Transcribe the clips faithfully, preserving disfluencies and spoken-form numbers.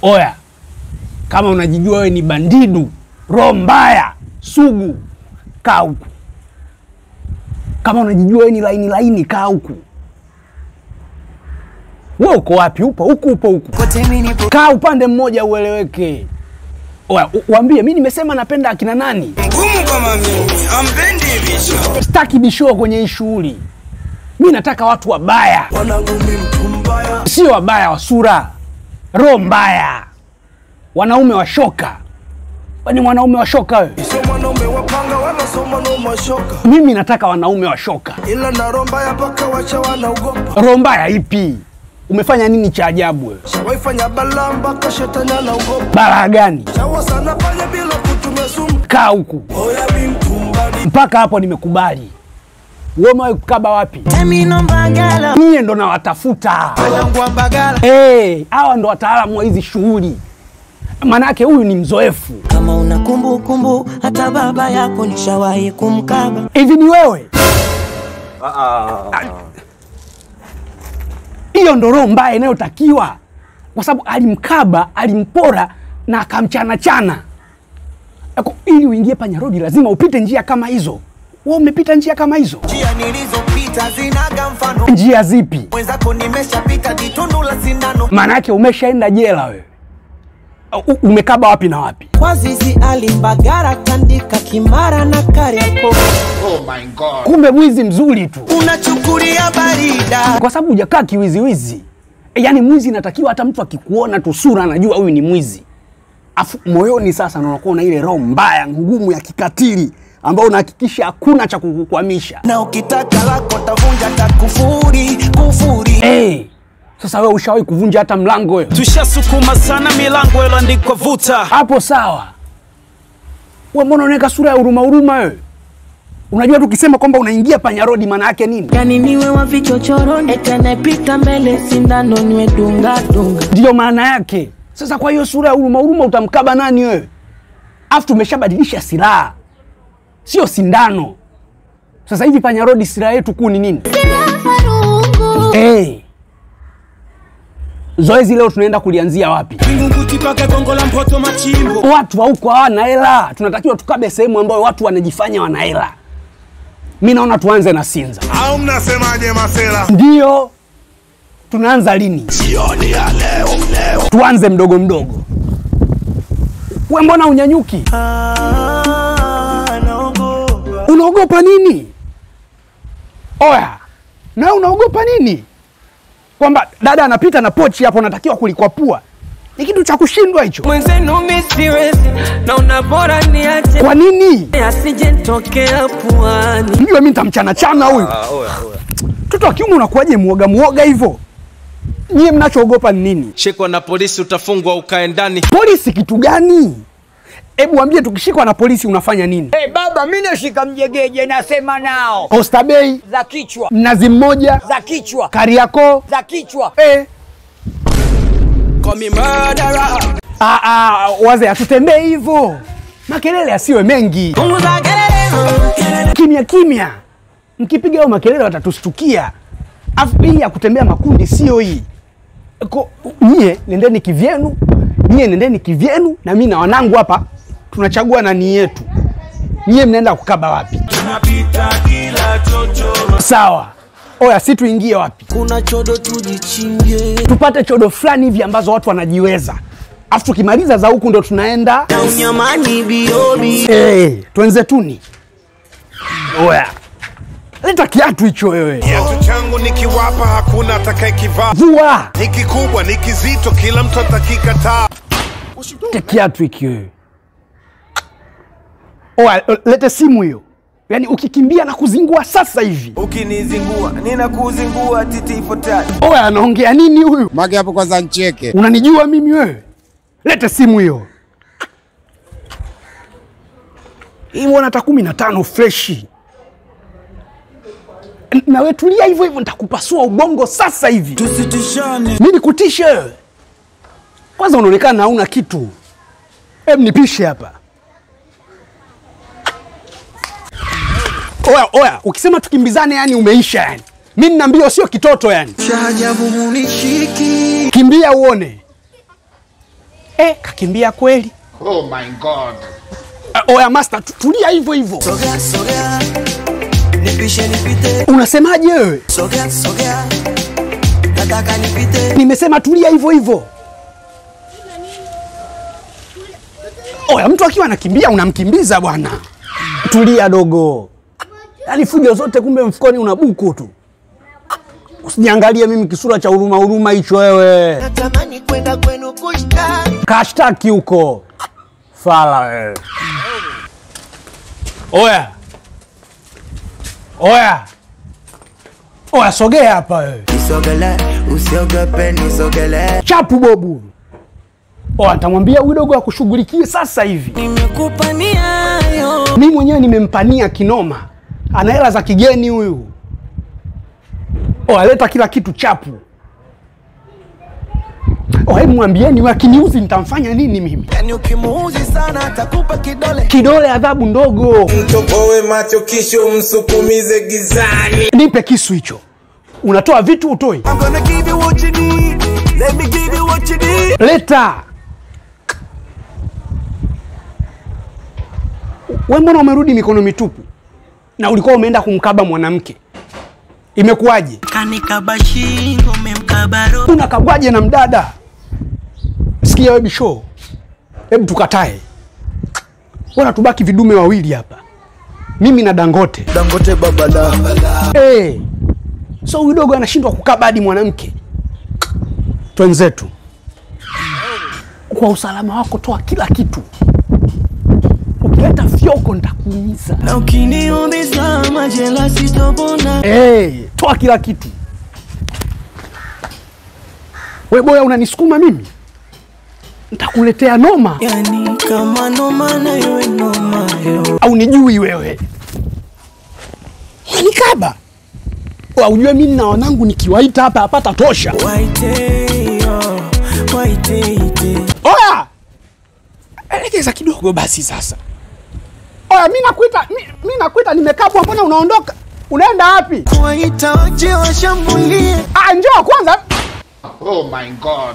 Oya, kama unajijua wewe ni bandidu, roho mbaya, sugu, kaa huku. Kama unajijua wewe ni laini laini, kaa huku. Wewe uko wapi? Upo huku, upo huku. Kaa upande mmoja ueleweke. Oya, waambie mimi nimesema napenda akina nani? Ngumu kama mimi, ampendi bisho. Sitaki bisho kwenye hii shughuli. Mimi nataka watu wabaya. Wanangu mimi mtu mbaya. Sio wabaya wa sura. Roho mbaya. Wanaume wa shoka. Wani mwanaume wa shoka wewe? Sio mwanaume wa panga wala sio mwanaume wa shoka. Mimi nataka wanaume wa shoka. Ila na roho mbaya paka wacha wanaogopa. Roho mbaya ipi? Umefanya nini cha ajabu wewe? Shawaifanya balaa mpaka shetani anaogopa. Balaa gani? Shawa sana pale bila kutumia sumu. Kaa huku. Oya mimi mtu mbaya. Mpaka hapo nimekubali. Wewe mwae kukaba wapi? Emi no Mbagala. Mie ndo nawatafuta. Wanangu Mbagala. Eh, hey, hawa ndo wataalamu wa hizi shughuli. Manake huyu ni mzoefu. Kama una kumbu kumbu hata baba yako nishawahi kumkaba. Hivi ni wewe? Hiyo ndo roho mbaya inayotakiwa. Kwa sababu alimkaba, alimpora na akamchana chana. Eko, ili uingie Panya Rodi lazima upite njia kama hizo. Wewe umepita njia kama hizo? Njia nilizopita zinaga mfano. Njia zipi? Mwenzako nimeshapita ditundu la sindano. Maana yake umeshaenda jela wewe. U umekaba wapi na wapi? Kwa zizi alimbagara tandika Kimara na Kariakoo. Oh my god. Kumbe mwizi mzuri tu. Unachukulia barida. Kwa sababu hujakaa kiwiziwizi. E, yani mwizi inatakiwa hata mtu akikuona tu sura anajua huyu ni mwizi. Afu moyoni sasa unakuwa na ile roho mbaya ngumu ya kikatili ambao unahakikisha hakuna cha kukukwamisha. Na ukitaka lako tavunja takufuri, kufuri. Eh. Hey, sasa wewe ushawahi kuvunja hata mlango wewe? Tushasukuma sana milango iloandikwa vuta. Hapo sawa. Wewe mbona unaweka sura ya huruma huruma wewe? Unajua tukisema kwamba unaingia Panya Rodi maana yake nini? Yani niwe wa vichochoro etanepita mbele sindano niwe dunga dunga. Ndio maana yake. Sasa kwa hiyo sura ya huruma huruma utamkaba nani wewe? Afu tumeshabadilisha silaha. Sio sindano. Sasa hivi Panya Rodi silaha yetu kuu ni nini? Eh. Hey. Zoezi leo tunaenda kulianzia wapi? Munguti paka gongo la mpoto machimbo. Watu wa huko hawana hela. Tunatakiwa tukabe sehemu ambayo watu wanajifanya wana hela. Mimi naona tuanze na Sinza. Au mnasemaje masela? Ndio. Tunaanza lini? Jioni ya leo leo. Tuanze mdogo mdogo. Wewe mbona unyanyuki? Ah, naogopa. Unaogopa nini? Oya. Na unaogopa nini? Kwamba dada anapita na pochi hapo natakiwa kulikwapua. Ni kitu cha kushindwa hicho. Mwenzenu misiwezi na unabora niache. Kwa nini? Asije nitokea puani. Ndio mimi nitamchana chana huyu. Ah, oya oya. Mtoto wa kiume unakuaje muoga muoga hivyo? Nyie mnachoogopa ni nini? Shikwa na polisi utafungwa ukae ndani. Polisi kitu gani? Hebu waambie tukishikwa na polisi unafanya nini? Hey, baba mimi nashika mjegeje nasema nao. Oysterbay Za kichwa. Mnazi Mmoja Za kichwa. Kariakoo Za kichwa. eh. Call me murderer. Ah ah, wazee atutembee hivyo. Makelele asiwe mengi. Punguza kelele. Kimya kimya. Mkipiga hao makelele watatustukia. Afu hii ya kutembea makundi sio hii. Ko nyie nendeni kivyenu, nyie nendeni kivyenu na mimi na wanangu hapa tunachagua nani yetu. Nyie mnaenda kukaba wapi? Tunapita kila chocho. Sawa. Oya si tuingie wapi? Kuna chodo tujichinge. Tupate chodo fulani hivi ambazo watu wanajiweza. Afu tukimaliza za huku ndo tunaenda Na unyamani biobi. eh, hey, twenzetuni. Oya. Leta kiatu hicho wewe. Kiatu changu nikiwapa hakuna atakayekivaa. Vua. Ni kikubwa, ni kizito, kila mtu atakikataa. Leta kiatu hiki wewe. Oya, lete simu hiyo. Yaani ukikimbia na kuzingua sasa hivi. Ukinizingua, ninakuzingua titi ifuatayo. Oya, anaongea nini huyu? Mage hapo kwanza ncheke. Unanijua mimi wewe? Lete simu hiyo. Hii mwana hata kumi na tano freshi. Na wewe tulia hivyo hivyo nitakupasua ubongo sasa hivi. Tusitishane. Mimi nikutishe wewe. Kwanza unaonekana hauna kitu. Hebu nipishe hapa. Oya, oya, ukisema tukimbizane yani umeisha yani. Mimi nina mbio sio kitoto yani. Shajabu munishiki. Kimbia uone. Eh, kakimbia kweli. Oh my God. Uh, oya master, tulia hivyo hivyo. Sogea sogea, nipishe nipite. Unasemaje wewe? Sogea sogea, nataka nipite. Nimesema tulia hivyo hivyo. Oya, mtu akiwa anakimbia unamkimbiza bwana. Tulia dogo. Yaani fujo zote kumbe mfukoni una buku tu. Usijiangalie mimi kisura cha huruma huruma hicho wewe. Natamani kwenda kwenu kushtaki. Kashtaki huko. Fala wewe. Oya. Oya. Oya, sogea hapa wewe. Nisogele, usiogope nisogele. Chapu bobu. Oya, nitamwambia huyu dogo akushughulikie sasa hivi. Nimekupa niayo. Mimi mwenyewe nimempania kinoma. Ana hela za kigeni huyu. Oya, leta kila kitu chapu. Oya, mwambieni wakiniuzi nitamfanya nini mimi? Yani ukimuuzi sana atakupa kidole. Kidole adhabu ndogo. Mtoboe macho kisho msukumize gizani. Nipe kisu hicho. Unatoa vitu utoi. I'm gonna give you what you need. Let me give you what you need. Leta. Wewe mbona umerudi mikono mitupu? Na ulikuwa umeenda kumkaba mwanamke. Imekuwaje? Kanikaba shingo memkabaro. Unakabwaje na mdada? Sikia wewe bisho. Hebu tukatae. Bora tubaki vidume wawili hapa. Mimi na Dangote. Dangote babala. Eh. Hey. So huyu dogo anashindwa kukaba hadi mwanamke. Twenzetu. Kwa usalama wako toa kila kitu. Ukileta fyoko nitakuumiza. Na ukiniumiza majela sitopona. Eh, hey, toa kila kitu. Wewe boya unanisukuma mimi? Nitakuletea noma. Yani kama noma na iwe noma yo. Au nijui wewe? Unanikaba? Ujue mimi na wanangu nikiwaita hapa hapata tosha. Waite yo, waite ite. Oya! Elekeza kidogo basi sasa. Oya, mimi nakuita, mimi nakuita nimekabwa, mbona unaondoka? Unaenda wapi? Waita waje washambulie. Ah, njoo kwanza. Oh my God.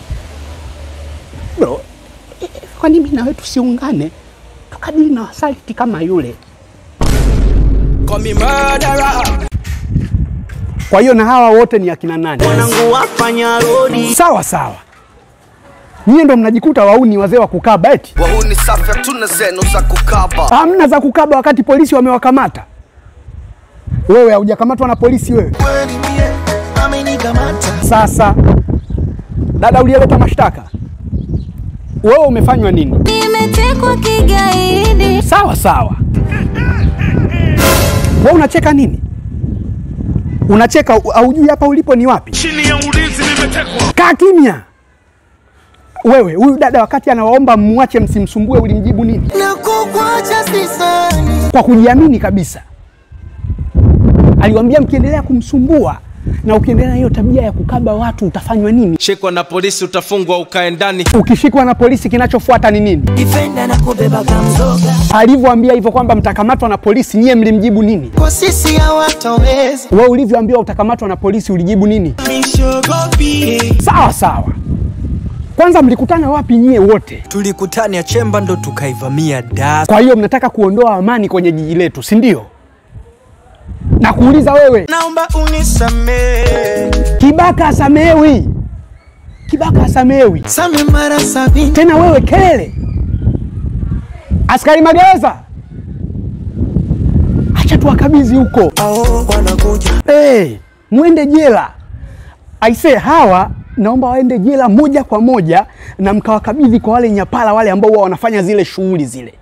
Bro, kwa nini mimi na wewe tusiungane? Tukadili na wasaliti kama yule. Call me murderer. Kwa hiyo na hawa wote ni akina nani? Wanangu wa Panya Rodi. Sawa sawa. Nyie ndo mnajikuta wauni wazee wa kukaba eti. Wahuni safi hatuna zenu za kukaba. Hamna za kukaba wakati polisi wamewakamata. Wewe hujakamatwa na polisi wewe? Kweli mie amenikamata. Sasa dada uliyeleta mashtaka, wewe umefanywa nini? Nimetekwa kigaidi. Sawa sawa. Wewe unacheka nini? Unacheka haujui hapa ulipo ni wapi? Chini ya ulinzi nimetekwa. Kaa kimya. Wewe huyu dada wakati anawaomba muache msimsumbue ulimjibu nini? Na kukuacha sisani. Kwa kujiamini kabisa. Aliwaambia mkiendelea kumsumbua na ukiendelea hiyo tabia ya kukaba watu utafanywa nini? Shikwa na polisi utafungwa ukae ndani. Ukishikwa na polisi kinachofuata ni nini? Defender na kubeba kamzoga. Alivyoambia hivyo kwamba mtakamatwa na polisi, nyie mlimjibu nini? Kwa sisi hawataweza. Wewe ulivyoambiwa utakamatwa na polisi ulijibu nini? Nishogopi. Sawa sawa. Kwanza mlikutana wapi nyie wote? Tulikutania ya chemba ndo tukaivamia da. Kwa hiyo mnataka kuondoa amani kwenye jiji letu, si ndio? Na kuuliza wewe, Naomba unisamee. Kibaka asamewi. Kibaka asamewi. Same mara sabini. Tena wewe kelele. Askari magereza. Acha tuwakabidhi huko. Ao wanakuja. Eh, hey, muende jela. Aisee, hawa naomba waende jela moja kwa moja na mkawakabidhi kwa wale nyapala wale ambao wao wanafanya zile shughuli zile.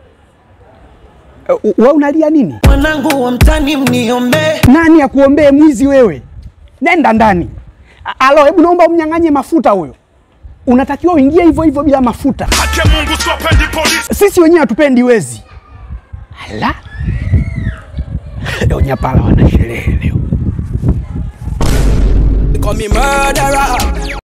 Uh, wewe unalia nini? Wanangu wa mtani mniombe. Nani akuombee mwizi wewe? Nenda ndani. Alo, hebu naomba umnyang'anye mafuta huyo. Unatakiwa uingie hivyo hivyo bila mafuta. Acha Mungu siwapendi polisi. Sisi wenyewe hatupendi wezi. Ala. Leo nyapala wana sherehe leo. Call me murderer.